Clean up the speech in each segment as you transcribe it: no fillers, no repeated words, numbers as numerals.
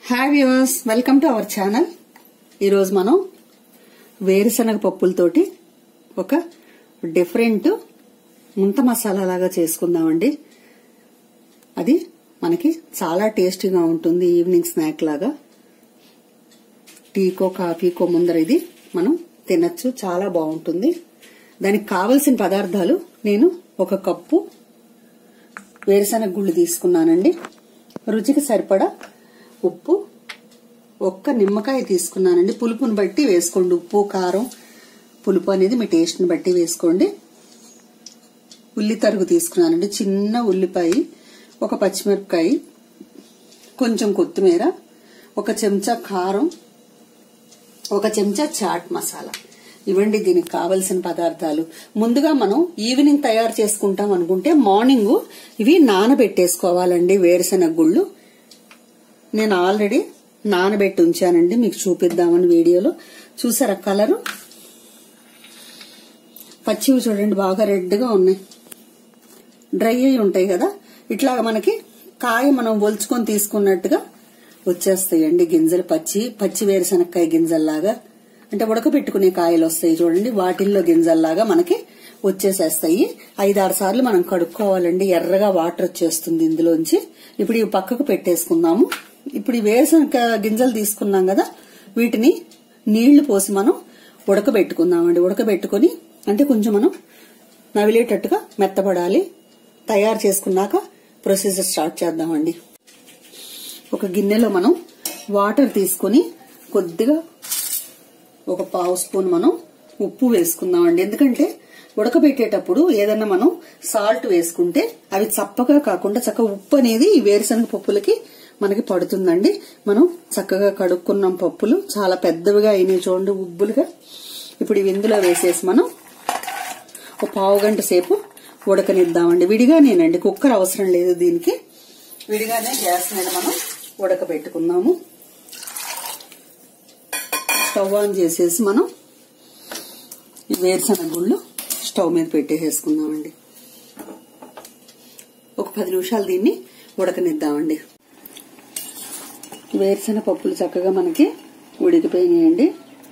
Hi viewers, welcome to our channel. ఈరోజు మనం వేరుశనగ పప్పులతోటి ఒక డిఫరెంట్ ముంత మసాలా లాగా చేసుకుందామండి. అది మనకి చాలా టేస్టీగా ఉంటుంది. ఈవినింగ్ స్నాక్ లాగా టీకో కాఫీకో ముందర ఇది మనం తినచ్చు, చాలా బాగుంటుంది. దానికి కావలసిన పదార్థాలు నేను ఒక కప్పు వేరుశనగ గుళ్ళు తీసుకున్నానండి. రుచికి సరిపడా ఉప్పు, ఒక్క నిమ్మకాయ తీసుకున్నానండి. పులుపుని బట్టి వేసుకోండి. ఉప్పు కారం పులుపు అనేది మీ టేస్ట్ ని బట్టి వేసుకోండి. ఉల్లి తరుగు తీసుకున్నానండి. చిన్న ఉల్లిపాయ, ఒక పచ్చిమిరపకాయ, కొంచెం కొత్తిమీర, ఒక చెంచా కారం, ఒక చెంచా చాట్ మసాలా. ఇవ్వండి దీనికి కావలసిన పదార్థాలు. ముందుగా మనం ఈవినింగ్ తయారు చేసుకుంటాం అనుకుంటే మార్నింగ్ ఇవి నానబెట్టేసుకోవాలండి. వేరుశనగ గుళ్ళు నేను ఆల్రెడీ నానబెట్టి ఉంచానండి, మీకు చూపిద్దామని వీడియోలో. చూసారా కలరు? పచ్చివి చూడండి, బాగా రెడ్ గా ఉన్నాయి. డ్రై అయి ఉంటాయి కదా, ఇట్లాగా మనకి కాయ మనం ఒలుచుకొని తీసుకున్నట్టుగా వచ్చేస్తాయండి గింజలు. పచ్చి వేరుశనక్కాయ గింజల్లాగా, అంటే ఉడకబెట్టుకునే కాయలు వస్తాయి చూడండి, వాటిల్లో గింజల్లాగా మనకి వచ్చేసేస్తాయి. 5-6 సార్లు మనం కడుక్కోవాలండి. ఎర్రగా వాటర్ వచ్చేస్తుంది ఇందులోంచి. ఇప్పుడు ఇవి పక్కకు పెట్టేసుకుందాము. ఇప్పుడు ఈ వేరుశనగ గింజలు తీసుకున్నాం కదా, వీటిని నీళ్లు పోసి మనం ఉడకబెట్టుకుందామండి. ఉడకబెట్టుకుని అంటే కొంచెం మనం నవిలేటట్టుగా మెత్తపడాలి. తయారు చేసుకున్నాక ప్రొసీజర్ స్టార్ట్ చేద్దామండి. ఒక గిన్నెలో మనం వాటర్ తీసుకుని కొద్దిగా ఒక 1/2 స్పూన్ మనం ఉప్పు వేసుకుందామండి. ఎందుకంటే ఉడకబెట్టేటప్పుడు ఏదన్నా మనం సాల్ట్ వేసుకుంటే అవి చప్పగా కాకుండా చక్కగా ఉప్పు అనేది ఈ వేరుశనగ పప్పులకి మనకి పడుతుందండి. మనం చక్కగా కడుక్కున్నాం పప్పులు, చాలా పెద్దవిగా అయినాయి చూడండి, ఉబ్బులుగా. ఇప్పుడు ఇవి ఇందులో వేసేసి మనం ఒక 1/2 గంట సేపు ఉడకనిద్దామండి. విడిగానేనండి, కుక్కర్ అవసరం లేదు దీనికి. విడిగానే గ్యాస్ మీద మనం ఉడకబెట్టుకుందాము. స్టవ్ ఆన్ చేసేసి మనం ఈ వేరుశనగ గుళ్ళు స్టవ్ మీద పెట్టేసుకుందామండి. ఒక 10 నిమిషాలు దీన్ని ఉడకనిద్దామండి. వేరుశనగ పప్పులు చక్కగా మనకి ఉడికిపోయినాయండి.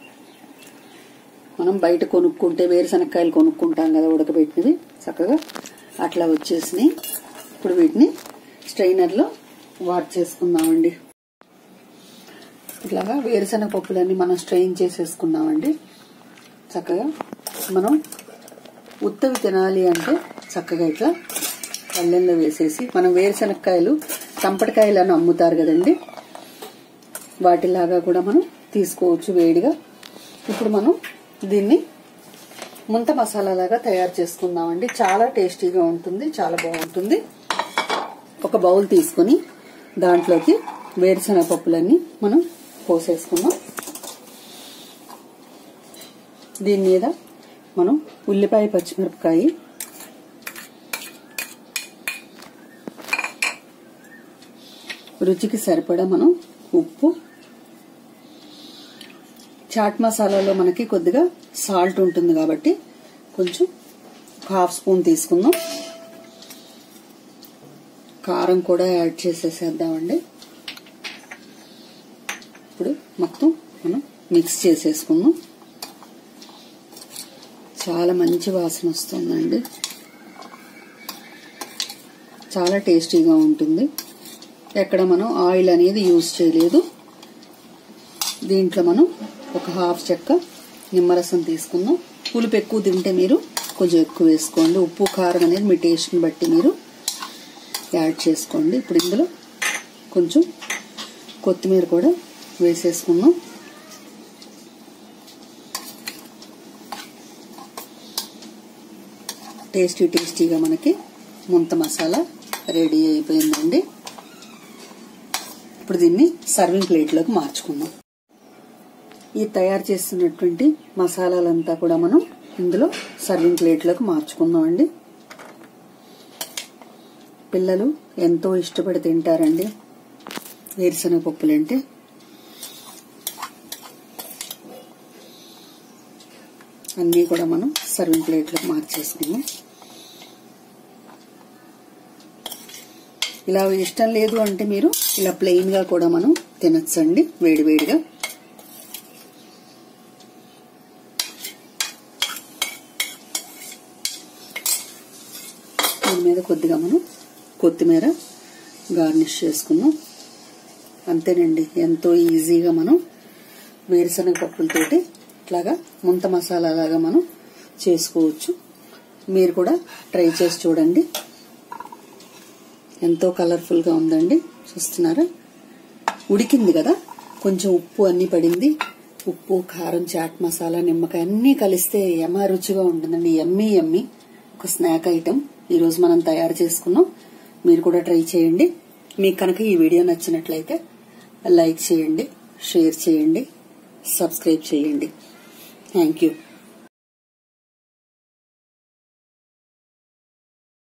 మనం బయట కొనుక్కుంటే వేరుశనగకాయలు కొనుక్కుంటాం కదా ఉడకబెట్టినవి, చక్కగా అట్లా వచ్చేసినాయి. ఇప్పుడు వీటిని స్ట్రైనర్లో వాష్ చేసుకుందామండి. ఇట్లాగా వేరుశనగ పప్పులన్నీ మనం స్ట్రెయిన్ చేసేసుకున్నామండి. చక్కగా మనం ఉత్తవి తినాలి అంటే చక్కగా ఇట్లా పళ్ళెంలో వేసేసి, మనం వేరుశనగకాయలు కంపటికాయలు అని అమ్ముతారు కదండి, వాటిలాగా కూడా మనం తీసుకోవచ్చు వేడిగా. ఇప్పుడు మనం దీన్ని ముంత మసాలా లాగా తయారు చేసుకుందామండి. చాలా టేస్టీగా ఉంటుంది, చాలా బాగుంటుంది. ఒక బౌల్ తీసుకుని దాంట్లోకి వేరుశనగ పప్పులన్నీ మనం పోసేసుకుందాం. దీని మీద మనం ఉల్లిపాయ, పచ్చిమిరపకాయ, రుచికి సరిపడా మనం ఉప్పు, చాట్ మసాలాలో మనకి కొద్దిగా సాల్ట్ ఉంటుంది కాబట్టి కొంచెం 1/2 స్పూన్ తీసుకుందాం. కారం కూడా యాడ్ చేసేసేద్దామండి. ఇప్పుడు మొత్తం మనం మిక్స్ చేసేసుకుందాం. చాలా మంచి వాసన వస్తుందండి, చాలా టేస్టీగా ఉంటుంది. ఎక్కడ మనం ఆయిల్ అనేది యూజ్ చేయలేదు. దీంట్లో మనం ఒక 1/2 చెక్క నిమ్మరసం తీసుకుందాం. పులుపు ఎక్కువ తింటే మీరు కొంచెం ఎక్కువ వేసుకోండి. ఉప్పు కారం అనేది మీ టేస్ట్ని బట్టి మీరు యాడ్ చేసుకోండి. ఇప్పుడు ఇందులో కొంచెం కొత్తిమీర కూడా వేసేసుకుందాం. టేస్టీగా మనకి ముంత మసాలా రెడీ అయిపోయిందండి. ఇప్పుడు దీన్ని సర్వింగ్ ప్లేట్లోకి మార్చుకుందాం. ఈ తయారు చేస్తున్నటువంటి మసాలాలంతా కూడా మనం ఇందులో సర్వింగ్ ప్లేట్లోకి మార్చుకుందాం అండి. పిల్లలు ఎంతో ఇష్టపడి తింటారండి వేరుశనగ పప్పులంటే. అన్నీ కూడా మనం సర్వింగ్ ప్లేట్లోకి మార్చేసుకుందాం. ఇలా ఇష్టం లేదు అంటే మీరు ఇలా ప్లెయిన్ గా కూడా మనం తినచ్చండి వేడివేడిగా. దీని మీద కొద్దిగా మనం కొత్తిమీర గార్నిష్ చేసుకున్నాం. అంతేనండి, ఎంతో ఈజీగా మనం వేరుశనగ పప్పులతోటి ఇట్లాగా ముంత మసాలా లాగా మనం చేసుకోవచ్చు. మీరు కూడా ట్రై చేసి చూడండి. ఎంతో కలర్ఫుల్ గా ఉందండి, చూస్తున్నారా? ఉడికింది కదా, కొంచెం ఉప్పు అన్ని పడింది. ఉప్పు, కారం, చాట్ మసాలా, నిమ్మకాయ అన్ని కలిస్తే యమ్మా రుచిగా ఉంటుందండి. యమ్మీ యమ్మీ ఒక స్నాక్ ఐటెం ఈరోజు మనం తయారు చేసుకున్నాం. మీరు కూడా ట్రై చేయండి. మీకు కనుక ఈ వీడియో నచ్చినట్లయితే లైక్ చేయండి, షేర్ చేయండి, సబ్స్క్రైబ్ చేయండి. Thank you.